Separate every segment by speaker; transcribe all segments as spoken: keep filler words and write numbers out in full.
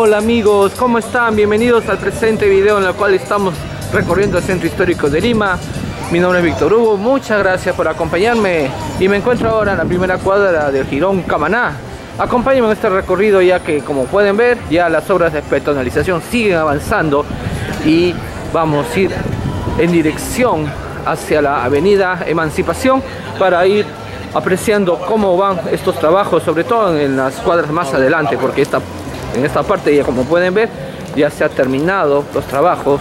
Speaker 1: Hola amigos, ¿cómo están? Bienvenidos al presente video en el cual estamos recorriendo el centro histórico de Lima. Mi nombre es Víctor Hugo, muchas gracias por acompañarme y me encuentro ahora en la primera cuadra del Jirón Camaná. Acompáñenme en este recorrido ya que, como pueden ver, ya las obras de peatonalización siguen avanzando y vamos a ir en dirección hacia la avenida Emancipación para ir apreciando cómo van estos trabajos, sobre todo en las cuadras más adelante, porque esta, en esta parte, ya como pueden ver, ya se han terminado los trabajos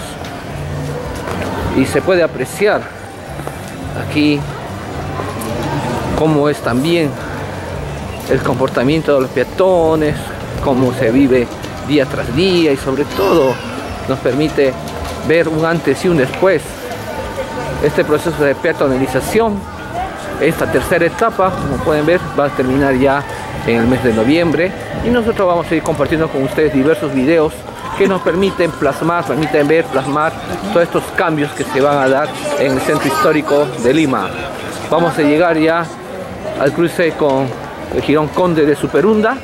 Speaker 1: y se puede apreciar aquí cómo es también el comportamiento de los peatones, cómo se vive día tras día, y sobre todo nos permite ver un antes y un después. Este proceso de peatonalización, esta tercera etapa, como pueden ver, va a terminar ya en el mes de noviembre y nosotros vamos a ir compartiendo con ustedes diversos videos que nos permiten plasmar, permiten ver, plasmar todos estos cambios que se van a dar en el centro histórico de Lima. Vamos a llegar ya al cruce con el Jirón Conde de Superunda.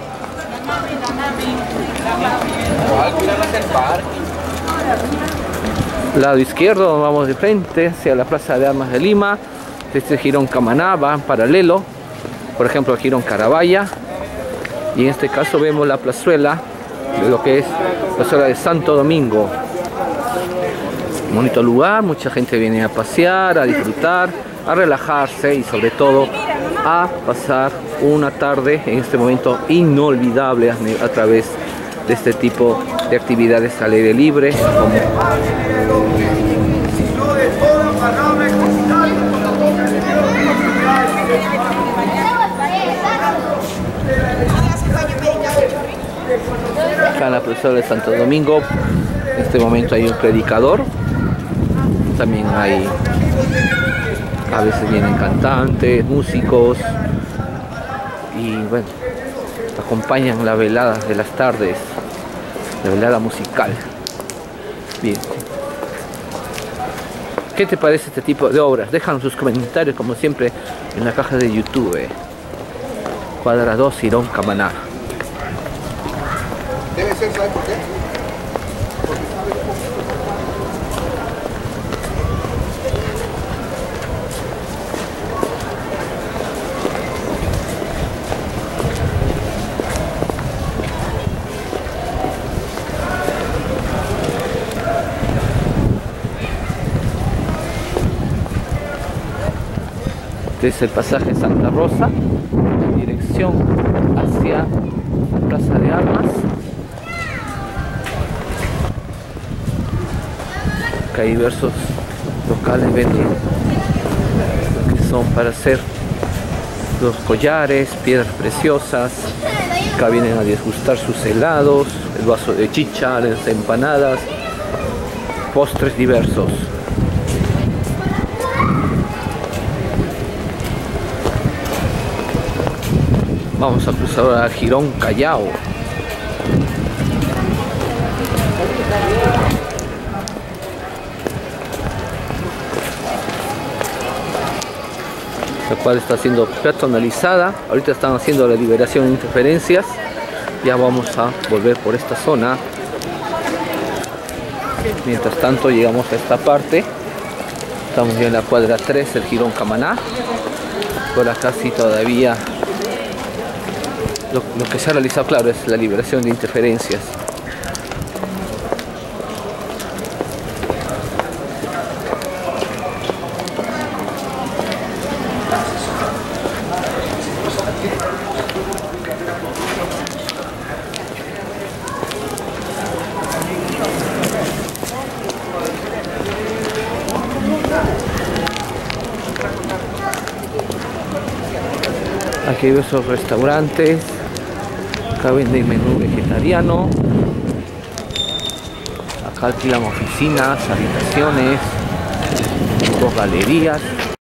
Speaker 1: Lado izquierdo, vamos de frente hacia la Plaza de Armas de Lima. Este Jirón Camaná va en paralelo, por ejemplo, al Jirón Carabaya, y en este caso vemos la plazuela de lo que es la plazuela de Santo Domingo. Un bonito lugar, mucha gente viene a pasear, a disfrutar, a relajarse y sobre todo a pasar una tarde en este momento inolvidable a, a través de este tipo de actividades al aire libre. Acá en la plazuela de Santo Domingo, en este momento hay un predicador, también hay, a veces vienen cantantes, músicos, y bueno, acompañan la velada de las tardes, la velada musical. Bien, ¿qué te parece este tipo de obras? Dejan sus comentarios como siempre en la caja de YouTube. Cuadra dos, Jirón Camaná.
Speaker 2: Debe ser, ¿sabes por qué?
Speaker 1: Este es el pasaje Santa Rosa, en dirección hacia la Plaza de Armas. Acá hay diversos locales vendiendo que son para hacer los collares, piedras preciosas. Acá vienen a degustar sus helados, el vaso de chicha, las empanadas, postres diversos. Vamos a cruzar ahora a Jirón Callao. La cual está siendo peatonalizada. Ahorita están haciendo la liberación de interferencias. Ya vamos a volver por esta zona. Mientras tanto llegamos a esta parte. Estamos ya en la cuadra tres del Jirón Camaná. Por acá sí todavía Lo, lo que se ha realizado, claro, es la liberación de interferencias. Aquí hay esos restaurantes. Acá venden menú vegetariano. Acá alquilan oficinas, habitaciones, dos galerías.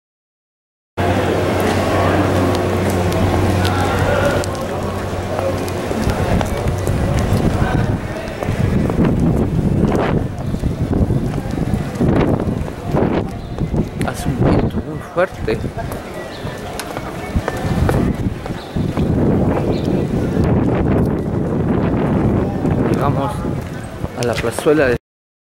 Speaker 1: Hace un viento muy fuerte. a la plazuela de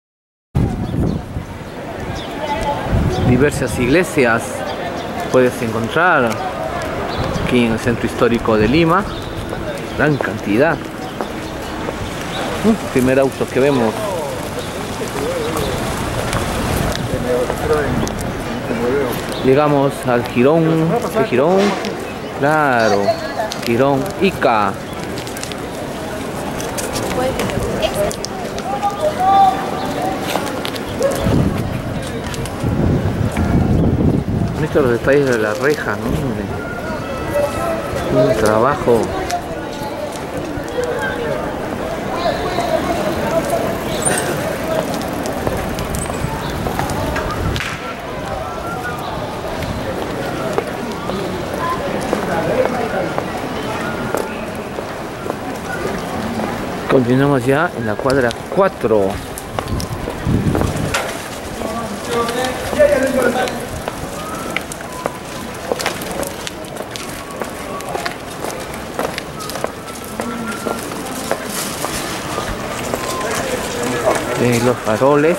Speaker 1: diversas iglesias. Puedes encontrar aquí en el centro histórico de Lima gran cantidad. Uh, primer auto que vemos. Llegamos al Jirón. ¿Qué Jirón? Claro, Jirón Ica. Estos los detalles de la reja, ¿no? Un trabajo. Continuamos ya en la cuadra cuatro. Eh, los faroles.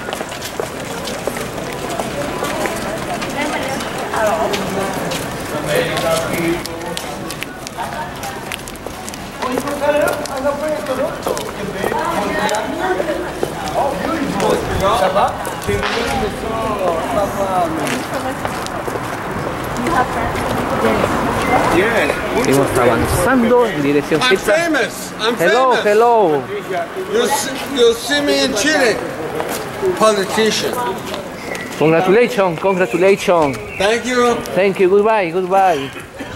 Speaker 1: Seguimos avanzando en dirección
Speaker 2: I'm
Speaker 1: pizza.
Speaker 2: famous. I'm
Speaker 1: Hello,
Speaker 2: famous.
Speaker 1: hello.
Speaker 2: You'll see, you'll see me in Chile. Politician.
Speaker 1: Congratulations, congratulations.
Speaker 2: Thank you.
Speaker 1: Thank you, goodbye, goodbye.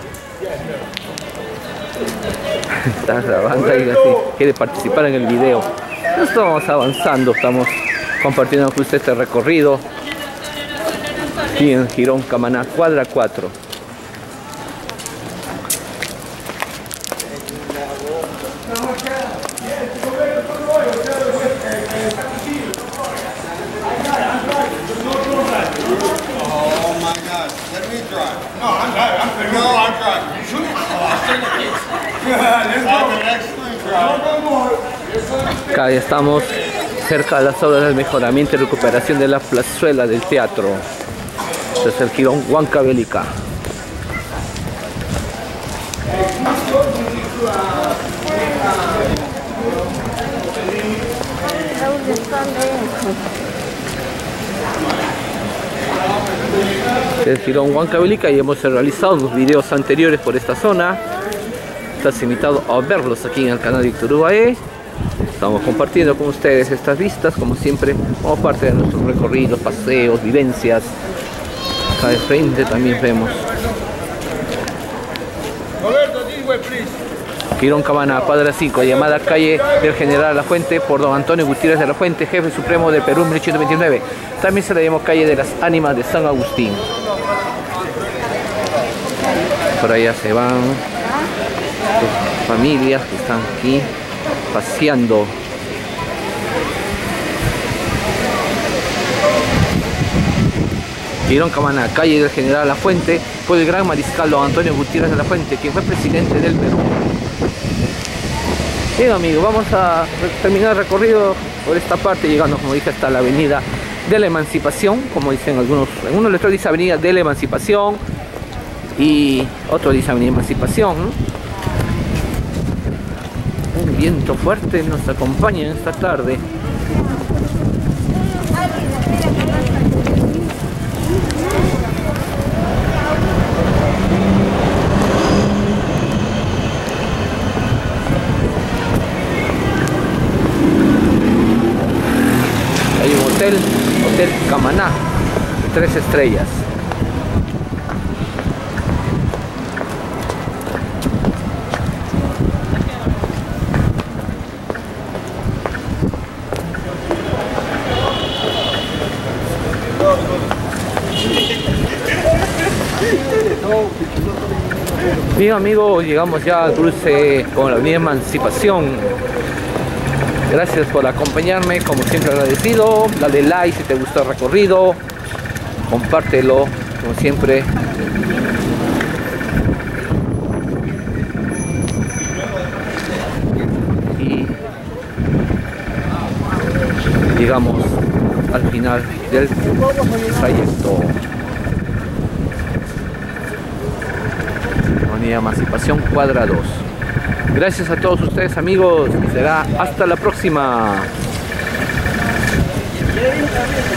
Speaker 1: Está grabando y así quiere participar en el video. No estamos avanzando, estamos compartiendo con usted este recorrido aquí en Jirón Camaná, cuadra cuatro.
Speaker 2: Oh my God. Let me drive. No, I'm driving. No, I'm driving. You should. I'm an excellent driver.
Speaker 1: Acá ya estamos cerca de las obras de mejoramiento y recuperación de la plazuela del teatro. Este es el Jirón Huancavelica. El Jirón Huancavelica y hemos realizado los videos anteriores por esta zona. Estás invitado a verlos aquí en el canal Víctor Ubae. Estamos compartiendo con ustedes estas vistas, como siempre, como parte de nuestros recorridos, paseos, vivencias. Acá de frente también vemos Jirón Camaná, cuadra cinco, llamada calle del General La Fuente por don Antonio Gutiérrez de la Fuente, jefe supremo del Perú en mil ochocientos veintinueve. También se le llamó calle de las Ánimas de San Agustín. Por allá se van las familias que están aquí paseando. Jirón Camaná, calle del General La Fuente, por el gran mariscal don Antonio Gutiérrez de la Fuente, quien fue presidente del Perú. Bien amigos, vamos a terminar el recorrido por esta parte, llegando, como dije, hasta la avenida de la Emancipación, como dicen algunos, en uno letreros dice avenida de la Emancipación y otro dice avenida Emancipación, ¿no? Un viento fuerte nos acompaña en esta tarde. Hay un hotel, Hotel Camaná, tres estrellas. Bien amigos, llegamos ya al cruce con la avenida Emancipación. Gracias por acompañarme, como siempre agradecido. Dale like si te gustó el recorrido, compártelo, como siempre. Y llegamos al final del trayecto. Avenida Emancipación, cuadra dos. Gracias a todos ustedes, amigos, y será hasta la próxima.